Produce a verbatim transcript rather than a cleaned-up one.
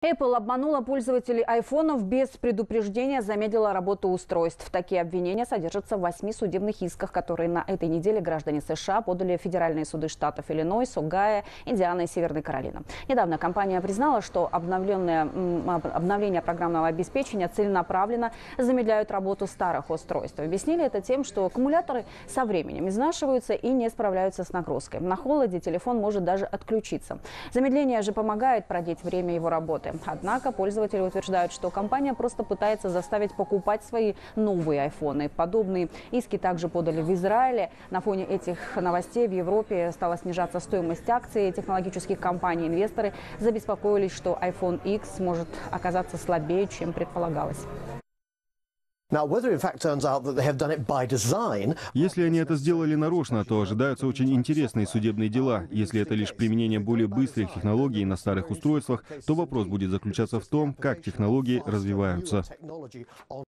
Apple обманула пользователей айфонов, без предупреждения замедлила работу устройств. Такие обвинения содержатся в восьми судебных исках, которые на этой неделе граждане США подали в федеральные суды штатов Иллинойс, Огайо, Индиана и Северной Каролины. Недавно компания признала, что обновленное, обновление программного обеспечения целенаправленно замедляют работу старых устройств. Объяснили это тем, что аккумуляторы со временем изнашиваются и не справляются с нагрузкой. На холоде телефон может даже отключиться. Замедление же помогает продлить время его работы. Однако пользователи утверждают, что компания просто пытается заставить покупать свои новые айфоны. Подобные иски также подали в Израиле. На фоне этих новостей в Европе стала снижаться стоимость акций технологических компаний. Инвесторы забеспокоились, что iPhone X может оказаться слабее, чем предполагалось. Если они это сделали нарочно, то ожидаются очень интересные судебные дела. Если это лишь применение более быстрых технологий на старых устройствах, то вопрос будет заключаться в том, как технологии развиваются.